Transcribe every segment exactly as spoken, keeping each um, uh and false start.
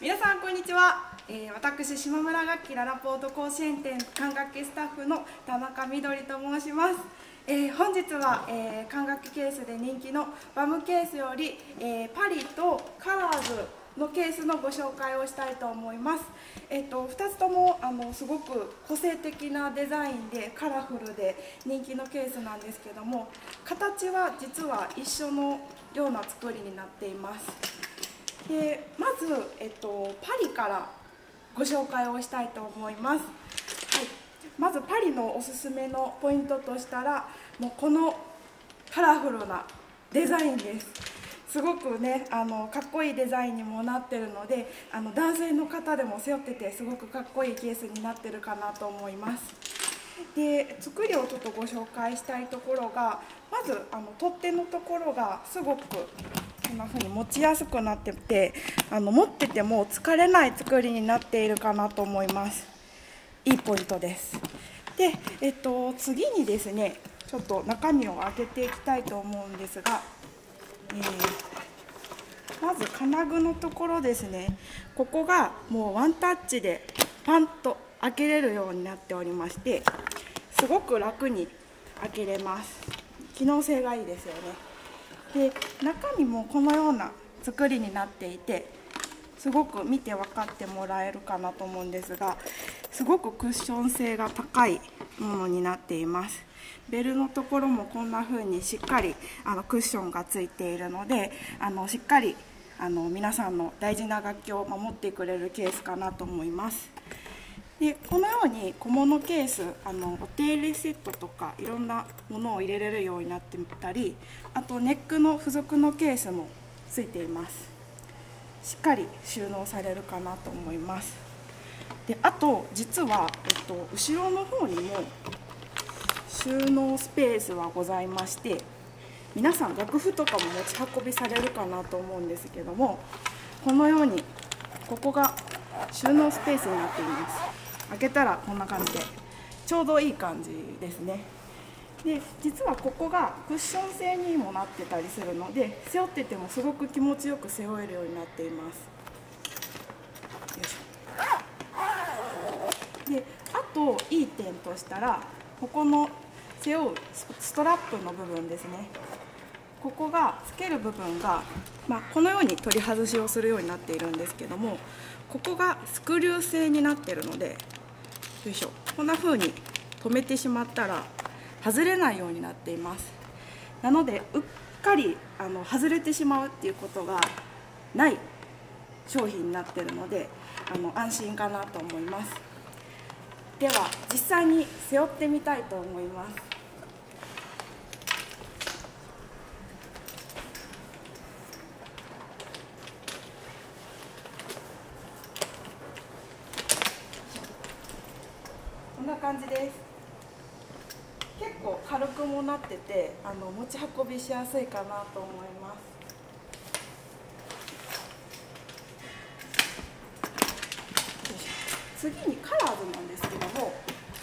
皆さんこんにちは、えー、私島村楽器ララポート甲子園店管楽器スタッフの田中みどりと申します。えー、本日は、えー、管楽器ケースで人気のバムケースより、えー、パリとカラーズのケースのご紹介をしたいと思います。えー、とふたつともあのすごく個性的なデザインでカラフルで人気のケースなんですけども、形は実は一緒のような作りになっています。でまず、えっと、パリからご紹介をしたいと思います。はい、まずパリのおすすめのポイントとしたら、もうこのカラフルなデザインです。すごくねあのかっこいいデザインにもなってるので、あの男性の方でも背負っててすごくかっこいいケースになってるかなと思います。で作りをちょっとご紹介したいところが、まずあの取っ手のところがすごくこんな風に持ちやすくなってて、あの持ってても疲れない作りになっているかなと思います。いいポイントです。で、えっと、次にですねちょっと中身を開けていきたいと思うんですが、えー、まず金具のところですね、ここがもうワンタッチでパンと開けれるようになっておりまして、すごく楽に開けれます。機能性がいいですよね。で中身もこのような作りになっていて、すごく見て分かってもらえるかなと思うんですが、すごくクッション性が高いものになっています。ベルのところもこんな風にしっかりあのクッションがついているので、あのしっかりあの皆さんの大事な楽器を守ってくれるケースかなと思います。でこのように小物ケース、あのお手入れセットとかいろんなものを入れれるようになってたり、あとネックの付属のケースもついています。しっかり収納されるかなと思います。であと実は、えっと、後ろの方にも収納スペースはございまして、皆さん楽譜とかも持ち運びされるかなと思うんですけども、このようにここが収納スペースになっています。開けたらこんな感じでちょうどいい感じですね。で実はここがクッション性にもなってたりするので、背負っててもすごく気持ちよく背負えるようになっています。よいしょ。であといい点としたら、ここの背負うストラップの部分ですね、ここがつける部分が、まあ、このように取り外しをするようになっているんですけども、ここがスクリュー製になっているので、よいしょ、こんな風に留めてしまったら外れないようになっています。なのでうっかりあの外れてしまうっていうことがない商品になっているので、あの安心かなと思います。では実際に背負ってみたいと思います。こんな感じです。結構軽くもなってて、あの持ち運びしやすいかなと思います。次にカラーズなんですけども、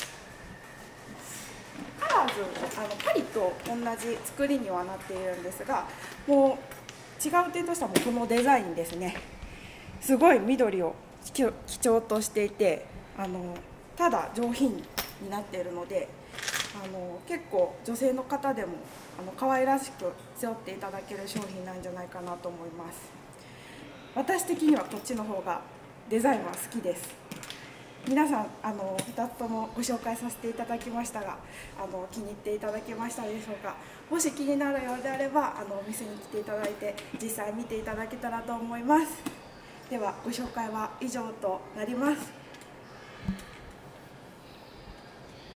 カラーズあのパリと同じ作りにはなっているんですが、もう違う点としてはもうこのデザインですね。すごい緑を基調としていて、あのただ上品になっているので、あの結構女性の方でもあの可愛らしく背負っていただける商品なんじゃないかなと思います。私的にはこっちの方がデザインは好きです。皆さんあのふたつともご紹介させていただきましたが、あの気に入っていただけましたでしょうか。もし気になるようであれば、あのお店に来ていただいて実際見ていただけたらと思います。ではご紹介は以上となります。